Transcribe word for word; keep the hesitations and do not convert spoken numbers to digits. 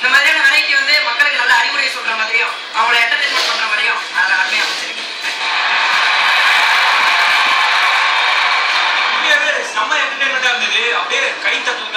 இந்த மாதிரியான வெரைட்டி வந்து மக்களுக்கு நல்ல அறிவுரை சொல்ற மாதிரியும் அவங்கள என்டர்டைன்மெண்ட் பண்ற மாதிரியும் அதில் அருமையாக அமைச்சிருக்கு. செம்ம என்டர்டைன்மெண்டா இருந்தது. அப்படியே கை தட்டு